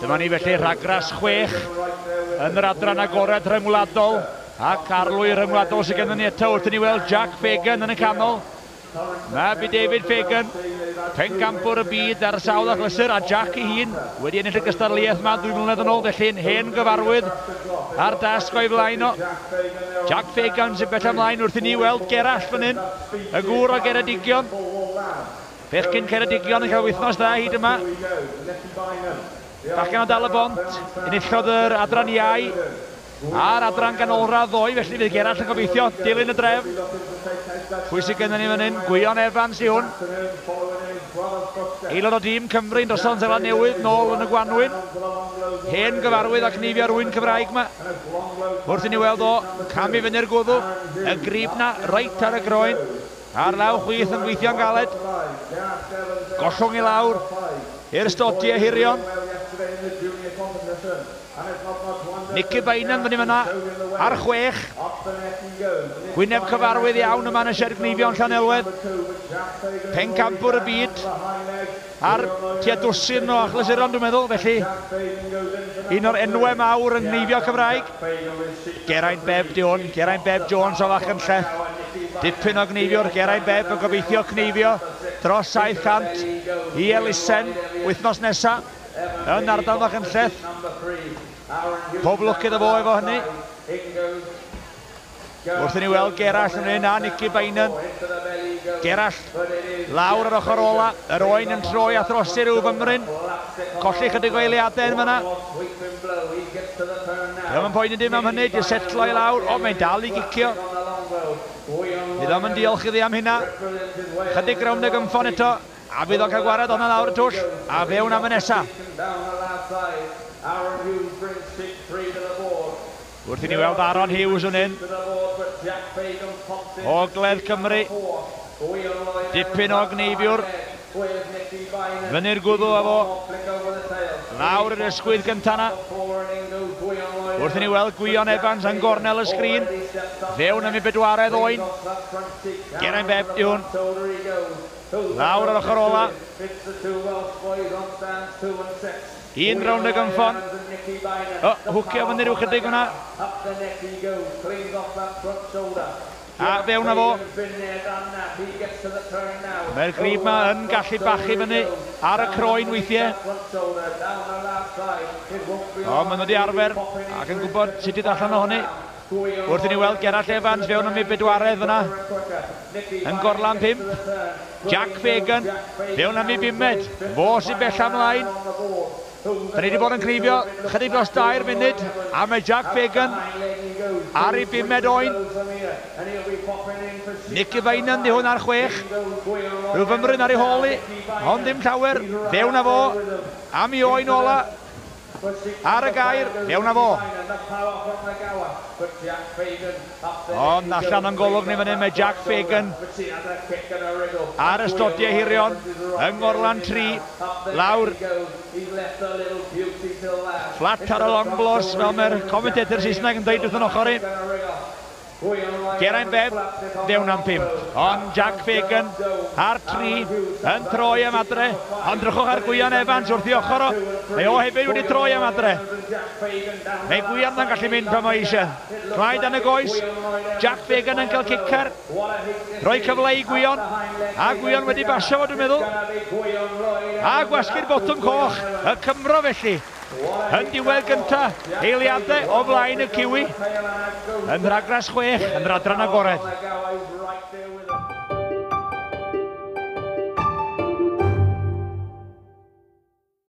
Dyma ni felly rhagras 6 yn yr adran agored rhyngwladol. Ac arlwy rhyngwladol sydd gennym ni eto wrth i ni weld Jack Fagan yn y canol. Na bu David Fagan, pencampwr y byd ar sawl achlysur, a Jack ei hun wedi ennill y gystadleuaeth yma 2 mlynedd yn ôl, felly'n hen gyfarwydd ar dasg o'i flaen o. Jack Fagan sy'n bell ymlaen wrth i ni weld Gerall fan hyn, y gŵr o Geredigion. Bechgyn Ceredigion yn cael wythnos dda hyd yma. Bachgen o dal y bont, enillodd yr adran iau a'r adran ganolradd ddoe, felly fydd Gerall yn gobeithio dilyn y drefn. Pwy sydd gennym ni fan hyn? Gwion Evans i hwn. Aelod o dîm Cymru'n Noson Seland Newydd nôl yn y Gwanwyn. Hen gyfarwydd ac nifio rwy'n Cymraeg yma. Wrth i ni weld o camu fyny'r gwddw, y grib na reit ar y groen. A'r law chwith yn gweithio'n galed. Gollwng i lawr i'r stodiau hirion. Nicky Bainan fan i fyna ar 6. Gwyneb cyfarwydd iawn yma yn y Sir Gnifion Llanelwedd. Pencampwr y byd ar tua dwsin o achlysuron dwi'n meddwl, felly un o'r enwau mawr yn Gnifio Cymraeg. Geraint Beb di hwn, Geraint Beb Jones o Fachynlleth. Dipyn o gneifio'r Geraint Beb yn gobeithio cneifio dros 700 i Elusen wythnos nesa yn ardal Fachynlleth. Pob lwc iddo fo efo hynny. Wrth i ni weld Gerall yn hyn a Nicky Bainan. Gerall lawr ar ochr ola, yr oen yn troi a throsi rhyw fymryn. Colli chydig o eiliadau yn fyna. Ddim yn poeni dim am hynny, di setlo i lawr. O, mae'n dal i gicio. Ddim yn diolch iddi am hynna. Chydig rownd y gymffon eto. A bydd o'n cael gwared o'na lawr y twll. A fewn am y nesa. Wrth i ni weld Aaron Hughes yn hyn. Ogledd Cymru. Dipyn o gneifiwr. Fyny'r gwddw efo. Lawr yr ysgwydd gynta na. Wrth i ni weld Gwion Evans yn gornel y sgrin. Fewn am i bedwaredd oen. Geraint Beb di hwn. Lawr ar ochr ola. Un rownd y gymffon. Hwcio fyny rhyw chydig hwnna. A fewn a fo. Mae'r grib yma yn gallu bachu fyny ar y croen weithiau. O, maen nhw wedi arfer ac yn gwybod sut i ddallan o hynny. Wrth i ni weld Gerall Evans fewn am i bedwaredd fyna. Yn gorlan 5. Jack Fagan fewn am i 5. Fo sy'n bell amlaen. Da ni wedi bod yn cnifio chydig dros 2 munud a mae Jack Fagan ar ei 5 oen. Nicky Bainan di hwn ar 6. Rhyw fymryn ar ei holi, ond dim llawer. Fewn a fo am i oen ola. Ar y gair, fewn a fo. Ond allan o'n golwg ni fan hyn, mae Jack Fagan ar y stodiau hirion yng Ngorlan 3, lawr flat ar y long blows fel mae'r commentator Saesneg yn dweud wrth yn ochr i. Geraint Beb fewn am 5, ond Jack Fagan ar 3 yn troi am adre, ond drychwch ar Gwion Evans wrth i ochr o. Mae o hefyd wedi troi am adre. Mae Gwion yn gallu mynd pan o eisiau. Clyde yn y goes, Jack Fagan yn cael cicar. Rhoi cyfle i Gwion, a Gwion wedi basio fo dwi'n meddwl. A gwasgu'r botwm coch, y Cymro felly. Yn diwedd gynta, eiliadau o flaen y Ciwi. Yn rhagras 6, yn yr adran agored.